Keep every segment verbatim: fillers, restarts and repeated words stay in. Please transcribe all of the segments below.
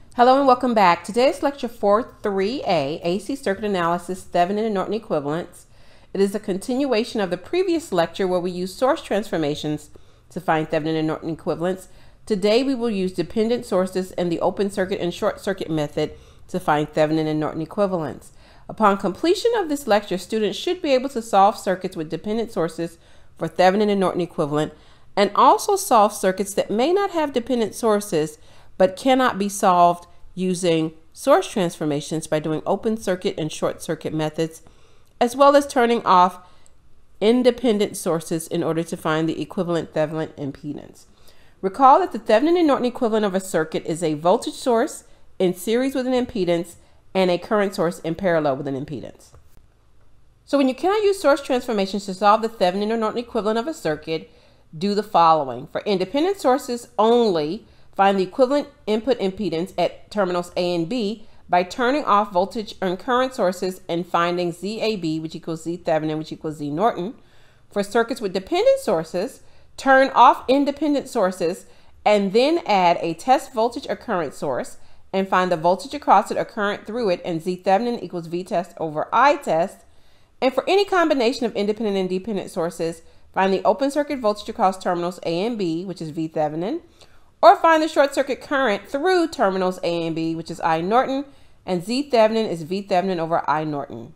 Hello and welcome back. Today is lecture four three A, A C Circuit Analysis, Thevenin and Norton Equivalents. It is a continuation of the previous lecture where we used source transformations to find Thevenin and Norton equivalents. Today we will use dependent sources and the open circuit and short circuit method to find Thevenin and Norton equivalents. Upon completion of this lecture, students should be able to solve circuits with dependent sources for Thevenin and Norton equivalent, and also solve circuits that may not have dependent sources but cannot be solved using source transformations by doing open circuit and short circuit methods, as well as turning off independent sources in order to find the equivalent Thevenin impedance. Recall that the Thevenin and Norton equivalent of a circuit is a voltage source in series with an impedance and a current source in parallel with an impedance. So when you cannot use source transformations to solve the Thevenin or Norton equivalent of a circuit, do the following. For independent sources only, find the equivalent input impedance at terminals A and B by turning off voltage and current sources and finding Z A B, which equals Z Thevenin, which equals Z Norton. For circuits with dependent sources, turn off independent sources and then add a test voltage or current source and find the voltage across it or current through it, and Z Thevenin equals V test over I test. And for any combination of independent and dependent sources, find the open circuit voltage across terminals A and B, which is V Thevenin, or find the short circuit current through terminals A and B, which is I Norton, and Z Thevenin is V Thevenin over I Norton.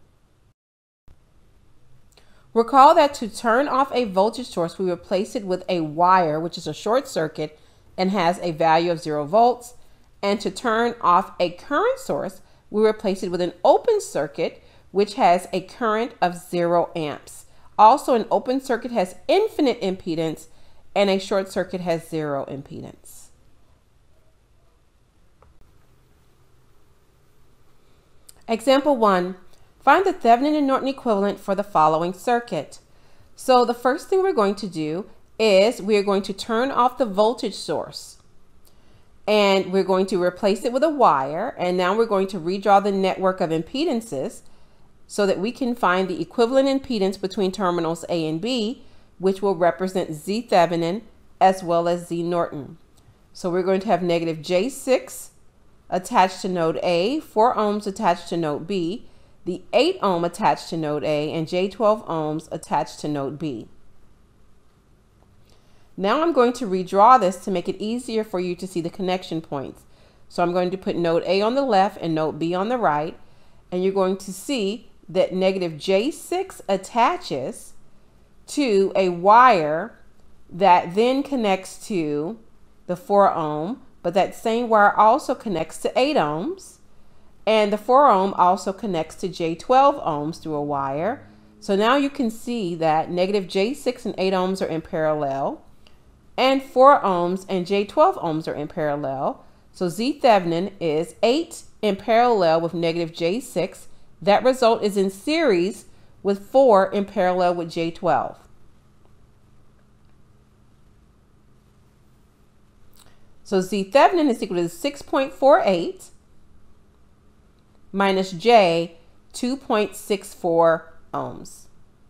Recall that to turn off a voltage source, we replace it with a wire, which is a short circuit and has a value of zero volts. And to turn off a current source, we replace it with an open circuit, which has a current of zero amps. Also, an open circuit has infinite impedance and a short circuit has zero impedance. Example one, find the Thevenin and Norton equivalent for the following circuit. So the first thing we're going to do is we're going to turn off the voltage source and we're going to replace it with a wire, and now we're going to redraw the network of impedances so that we can find the equivalent impedance between terminals A and B, which will represent Z Thevenin as well as Z Norton. So we're going to have negative J six attached to node A, four ohms attached to node B, the eight ohm attached to node A, and J twelve ohms attached to node B. Now I'm going to redraw this to make it easier for you to see the connection points. So I'm going to put node A on the left and node B on the right, and you're going to see that negative J six attaches to a wire that then connects to the four ohm, but that same wire also connects to eight ohms, and the four ohm also connects to J twelve ohms through a wire. So now you can see that negative J six and eight ohms are in parallel, and four ohms and J twelve ohms are in parallel. So Z Thevenin is eight in parallel with negative J six. That result is in series with four in parallel with J twelve. So Z Thevenin is equal to six point four eight minus J two point six four ohms.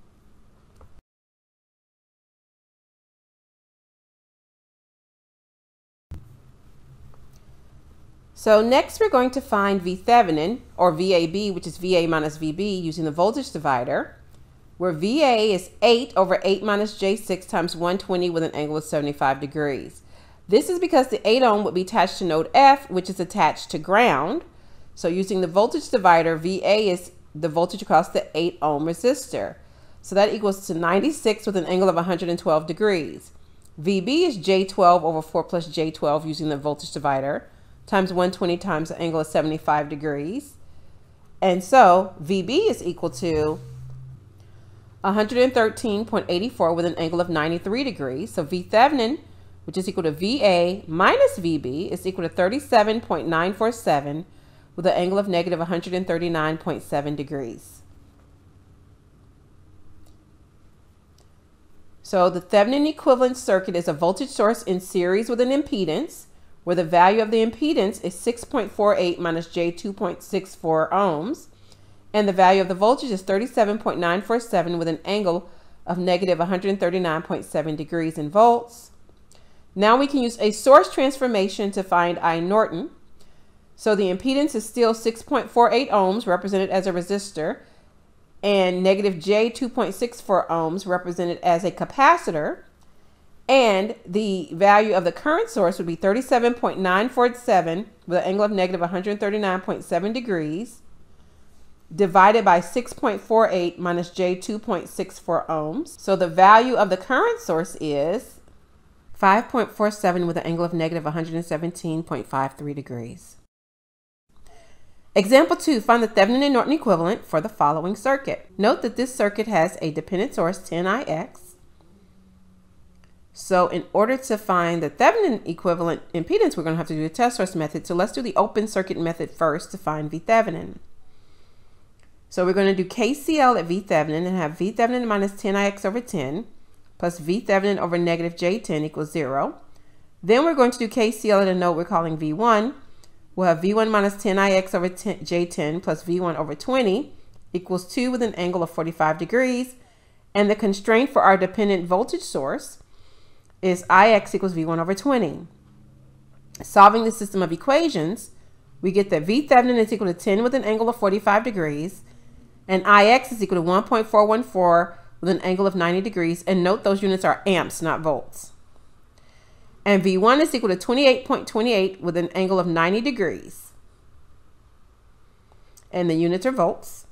So next we're going to find V Thevenin, or V A B, which is V A minus V B, using the voltage divider, where V A is eight over eight minus J six times one hundred twenty with an angle of seventy-five degrees. This is because the eight ohm would be attached to node F, which is attached to ground. So using the voltage divider, V A is the voltage across the eight ohm resistor. So that equals to ninety-six with an angle of one hundred twelve degrees. V B is J twelve over four plus J twelve using the voltage divider, times one hundred twenty times the angle of seventy-five degrees. And so V B is equal to one hundred thirteen point eight four with an angle of ninety-three degrees. So V Thevenin, which is equal to V A minus V B, is equal to thirty-seven point nine four seven with an angle of negative one hundred thirty-nine point seven degrees. So the Thevenin equivalent circuit is a voltage source in series with an impedance, where the value of the impedance is six point four eight minus J two point six four ohms, and the value of the voltage is thirty-seven point nine four seven with an angle of negative one hundred thirty-nine point seven degrees in volts. Now we can use a source transformation to find I Norton. So the impedance is still six point four eight ohms, represented as a resistor, and negative J two point six four ohms, represented as a capacitor. And the value of the current source would be thirty-seven point nine four seven with an angle of negative one hundred thirty-nine point seven degrees, divided by six point four eight minus J two point six four ohms. So the value of the current source is five point four seven with an angle of negative one hundred seventeen point five three degrees. Example two, find the Thevenin and Norton equivalent for the following circuit. Note that this circuit has a dependent source, ten I X. So in order to find the Thevenin equivalent impedance, we're going to have to do the test source method. So let's do the open circuit method first to find V Thevenin. So we're going to do K C L at V Thevenin and have V Thevenin minus ten I X over ten plus V Thevenin over negative J ten equals zero. Then we're going to do K C L at a node we're calling V one. We'll have V one minus ten I X over J ten plus V one over twenty equals two with an angle of forty-five degrees. And the constraint for our dependent voltage source is I X equals V one over twenty. Solving the system of equations, we get that V Thevenin is equal to ten with an angle of forty-five degrees, and I X is equal to one point four one four with an angle of ninety degrees. And note those units are amps, not volts. And V one is equal to twenty-eight point two eight with an angle of ninety degrees. And the units are volts.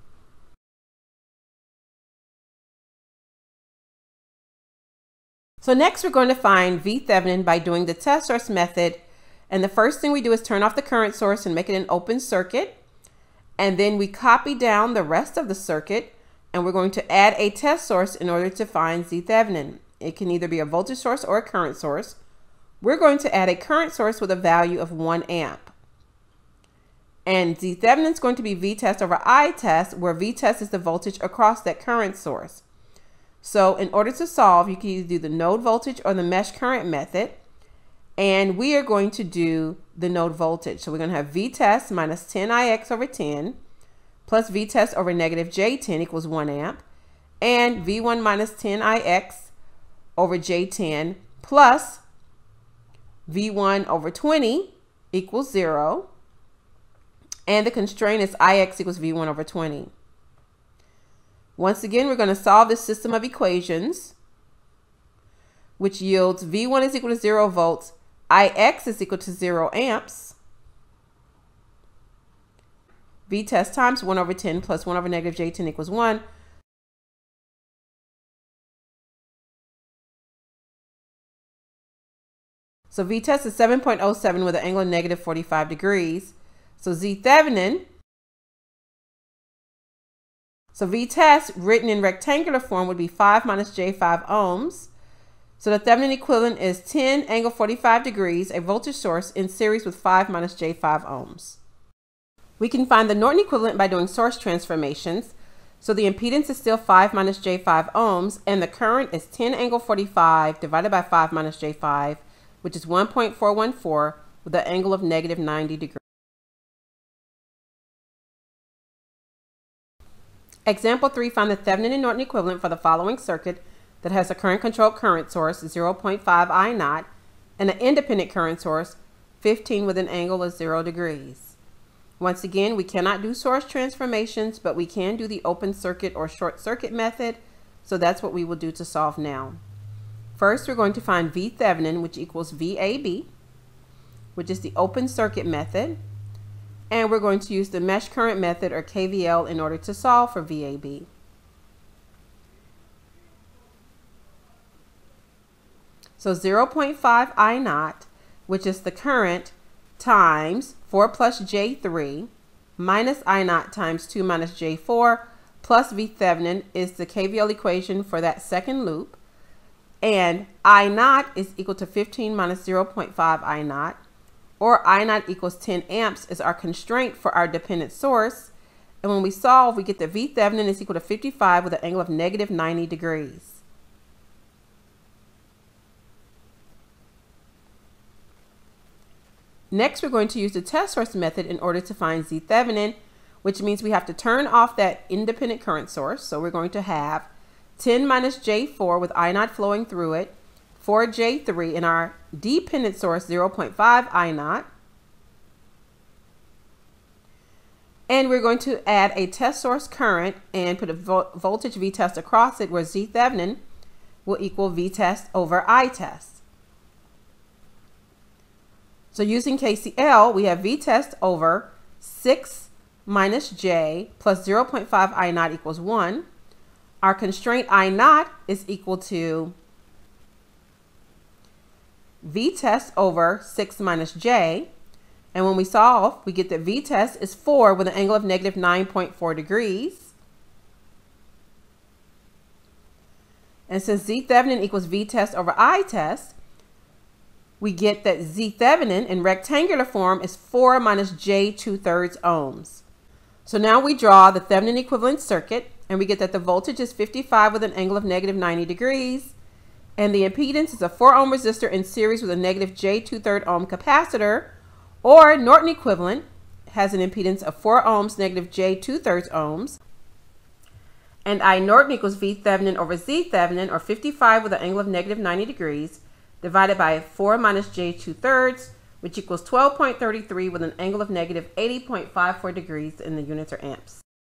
So next we're going to find V Thevenin by doing the test source method. And the first thing we do is turn off the current source and make it an open circuit. And then we copy down the rest of the circuit, and we're going to add a test source in order to find Z Thevenin. It can either be a voltage source or a current source. We're going to add a current source with a value of one amp. And Z Thevenin is going to be V test over I test, where V test is the voltage across that current source. So in order to solve, you can either do the node voltage or the mesh current method. And we are going to do the node voltage. So we're going to have V test minus ten I X over ten plus V test over negative J ten equals one amp. And V one minus ten I X over J ten plus V one over twenty equals zero. And the constraint is I X equals V one over twenty. Once again, we're going to solve this system of equations, which yields V one is equal to zero volts, I X is equal to zero amps, V test times one over ten plus one over negative J ten equals one. So V test is seven point zero seven with an angle of negative forty-five degrees. So Z Thevenin, so V test written in rectangular form would be five minus J five ohms. So the Thevenin equivalent is ten angle forty-five degrees, a voltage source in series with five minus J five ohms. We can find the Norton equivalent by doing source transformations. So the impedance is still five minus J five ohms, and the current is ten angle forty-five divided by five minus J five, which is one point four one four with an angle of negative ninety degrees. Example three, find the Thevenin and Norton equivalent for the following circuit that has a current-controlled current source, zero point five I naught, and an independent current source, fifteen with an angle of zero degrees. Once again, we cannot do source transformations, but we can do the open circuit or short circuit method. So that's what we will do to solve now. First, we're going to find V Thevenin, which equals V A B, which is the open circuit method. And we're going to use the mesh current method, or K V L, in order to solve for V A B. So zero point five I naught, which is the current, times four plus J three minus I naught times two minus J four plus V Thevenin is the K V L equation for that second loop. And I naught is equal to fifteen minus zero point five I naught, or I naught equals ten amps is our constraint for our dependent source. And when we solve, we get that V Thevenin is equal to fifty-five with an angle of negative ninety degrees. Next, we're going to use the test source method in order to find Z Thevenin, which means we have to turn off that independent current source. So we're going to have ten minus J four with I naught flowing through it, four J three in our dependent source, zero point five I naught, And we're going to add a test source current and put a vo voltage V test across it, where Z Thevenin will equal V test over I test. So using K C L, we have V test over six minus J plus zero point five I naught equals one. Our constraint I naught is equal to V test over six minus J. And when we solve, we get that V test is four with an angle of negative nine point four degrees. And since Z Thevenin equals V test over I test, we get that Z Thevenin in rectangular form is four minus J two thirds ohms. So now we draw the Thevenin equivalent circuit, and we get that the voltage is fifty-five with an angle of negative ninety degrees. And the impedance is a four ohm resistor in series with a negative J two thirds ohm capacitor, or Norton equivalent has an impedance of four ohms, negative J two thirds ohms. And I Norton equals V Thevenin over Z Thevenin, or fifty-five with an angle of negative ninety degrees, divided by four minus J two thirds, which equals twelve point three three with an angle of negative eighty point five four degrees, and the units are amps.